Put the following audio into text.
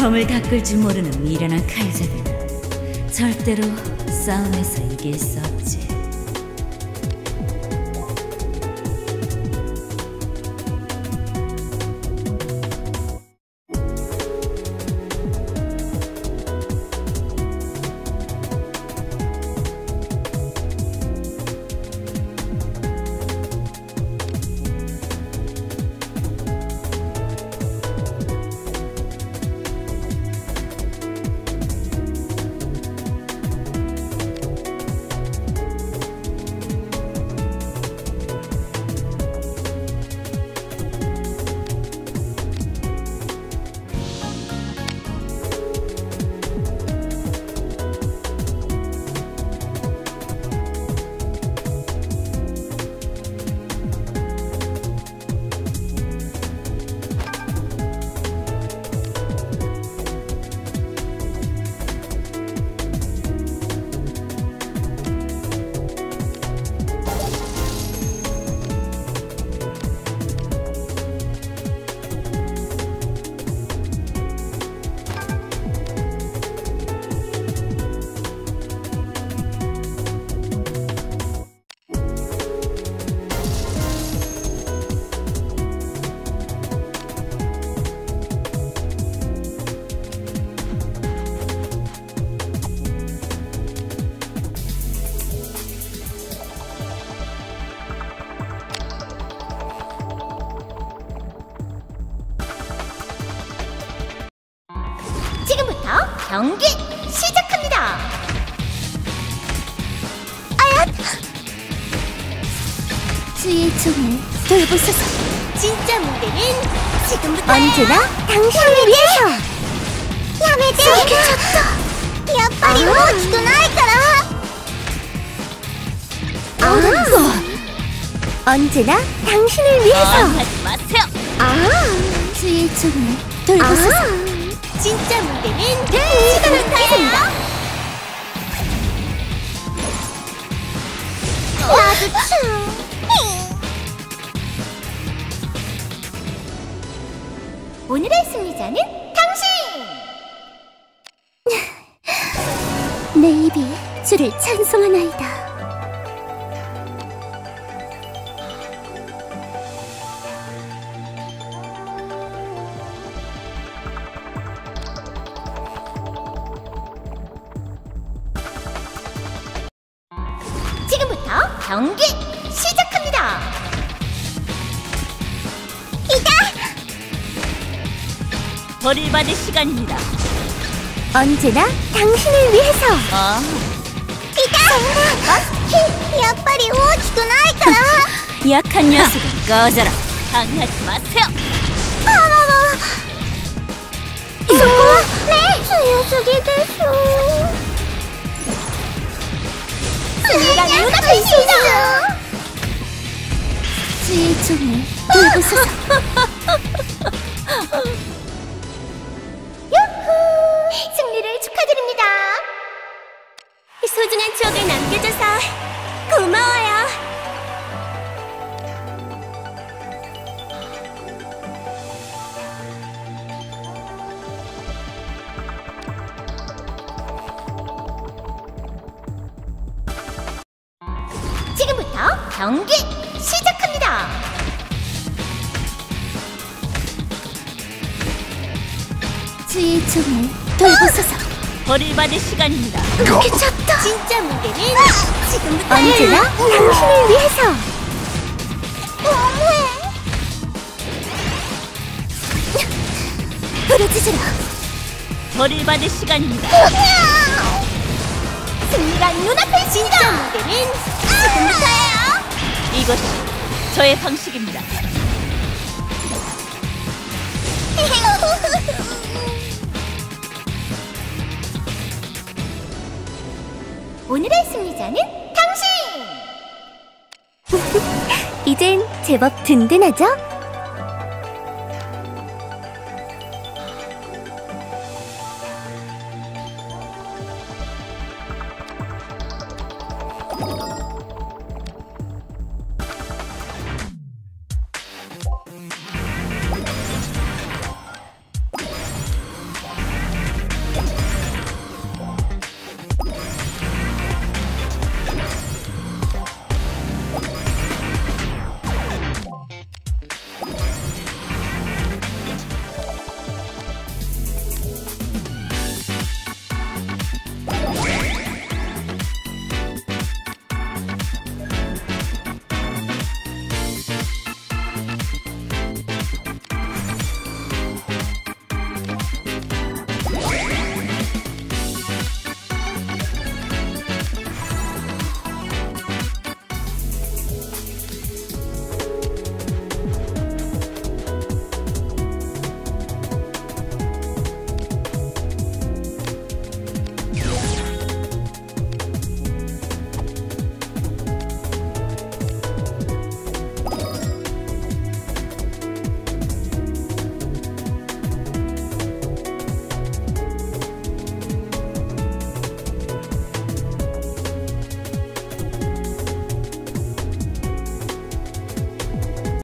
검을 닦을 줄 모르는 미련한 칼잡이는 절대로 싸움에서 이길 수 없지. 지금부터 경기 시작합니다. 아야! 주의 종을 돌보소서. 진짜 무대는 지금부터. 언제나 당신을 위해서. 야매대. 야빨리 오지도 나이까라. 언제나 당신을 위해서. 하지 마세요. 주의 종을 돌보소서. 진짜 무대는 지금부터야. 나도 춤. 오늘의 승리자는 당신. 내 입이 주를 찬송하나이다. 지금부터 경기 시작합니다. 벌을 받을 시간입니다. 언제나 당신을 위해서. 야빨리 오지도 나이까라. 약한 녀석은 꺼져라. 방해하지 마세요. 네, 저 녀석이 됐어. 승리가 눈앞에 있어. 주의 종을 돌보소서. 유후! 승리를 축하드립니다. 소중한 추억을 남겨줘서 고마워요. 지금부터 경기 시작합니다. 주의 종을 돌보소서. 벌을 받을 시간입니다. 괜찮다. 진짜 무대는 지금부터. 언제나 당신을 위해서. 부르짖으라. 벌을 받을 시간입니다. 승리가 눈앞에 있다. 진짜 무대는 지금부터예요. 이것이 저의 방식입니다. 오늘의 승리자는 당신! 이젠 제법 든든하죠?